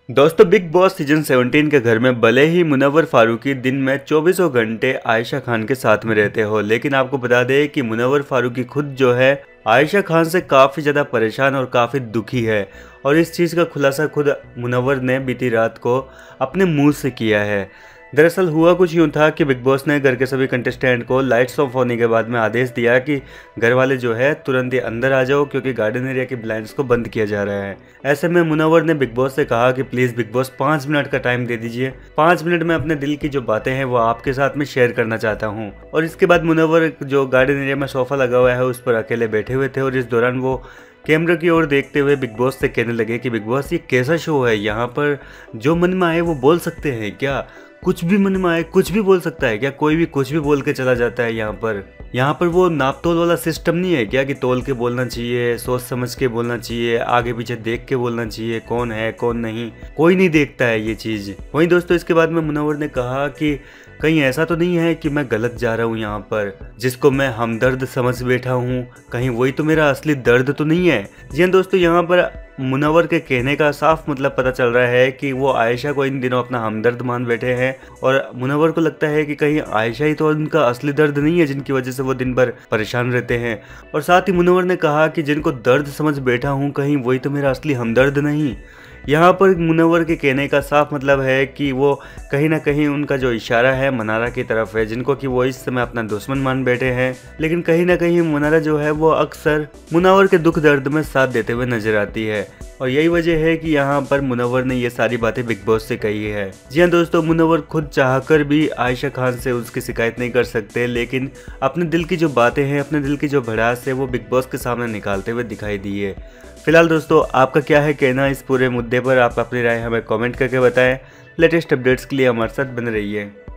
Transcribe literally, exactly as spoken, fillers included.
दोस्तों, big boss season सत्रह के घर में भले ही मुनव्वर फारूकी दिन में चौबीसों घंटे आयशा खान के साथ में रहते हो, लेकिन आपको बता दें कि मुनव्वर फारूकी खुद जो है आयशा खान से काफ़ी ज़्यादा परेशान और काफ़ी दुखी है। और इस चीज़ का खुलासा खुद मुनव्वर ने बीती रात को अपने मुंह से किया है। दरअसल हुआ कुछ यूँ था कि बिग बॉस ने घर के सभी कंटेस्टेंट को लाइट्स ऑफ होने के बाद में आदेश दिया कि घर वाले जो है तुरंत ही अंदर आ जाओ, क्योंकि गार्डन एरिया की ब्लाइंड्स को बंद किया जा रहा है। ऐसे में मुनव्वर ने बिग बॉस से कहा कि प्लीज़ बिग बॉस पाँच मिनट का टाइम दे दीजिए, पाँच मिनट में अपने दिल की जो बातें हैं वो आपके साथ में शेयर करना चाहता हूँ। और इसके बाद मुनव्वर जो गार्डन एरिया में सोफ़ा लगा हुआ है उस पर अकेले बैठे हुए थे, और इस दौरान वो कैमरे की ओर देखते हुए बिग बॉस से कहने लगे कि बिग बॉस ये कैसा शो है, यहाँ पर जो मन में आए वो बोल सकते हैं क्या? कुछ भी मन में आए कुछ भी बोल सकता है क्या? कोई भी कुछ भी बोल के चला जाता है यहाँ पर यहाँ पर वो नाप तोल वाला सिस्टम नहीं है क्या कि तोल के बोलना चाहिए, सोच समझ के बोलना चाहिए, आगे पीछे देख के बोलना चाहिए, कौन है कौन नहीं, कोई नहीं देखता है ये चीज़। वहीं दोस्तों, इसके बाद में मुनव्वर ने कहा कि कहीं ऐसा तो नहीं है कि मैं गलत जा रहा हूँ यहाँ पर, जिसको मैं हमदर्द समझ बैठा हूँ, कहीं वही तो मेरा असली दर्द तो नहीं है। जी हाँ दोस्तों, यहाँ पर मुनव्वर के कहने का साफ मतलब पता चल रहा है कि वो आयशा को इन दिनों अपना हमदर्द मान बैठे हैं, और मुनव्वर को लगता है कि कहीं आयशा ही तो उनका असली दर्द नहीं है जिनकी वजह से वो दिन भर परेशान रहते हैं। और साथ ही मुनव्वर ने कहा कि जिनको दर्द समझ बैठा हूँ, कहीं वही तो मेरा असली हमदर्द नहीं। यहाँ पर मुनव्वर के कहने का साफ मतलब है कि वो कहीं ना कहीं उनका जो इशारा है मनारा की तरफ है, जिनको कि वो इस समय अपना दुश्मन मान बैठे हैं। लेकिन कहीं ना कहीं मनारा जो है वो अक्सर मुनव्वर के दुख दर्द में साथ देते हुए नजर आती है, और यही वजह है कि यहाँ पर मुनव्वर ने ये सारी बातें बिग बॉस से कही है। जी हाँ दोस्तों, मुनव्वर खुद चाहकर भी आयशा खान से उसकी शिकायत नहीं कर सकते, लेकिन अपने दिल की जो बातें हैं, अपने दिल की जो भड़ास है वो बिग बॉस के सामने निकालते हुए दिखाई दिए। फिलहाल दोस्तों, आपका क्या है कहना इस पूरे मुद्दे पर? आप अपनी राय हमें कमेंट करके बताएं। लेटेस्ट अपडेट्स के लिए हमारे साथ बने रहिए।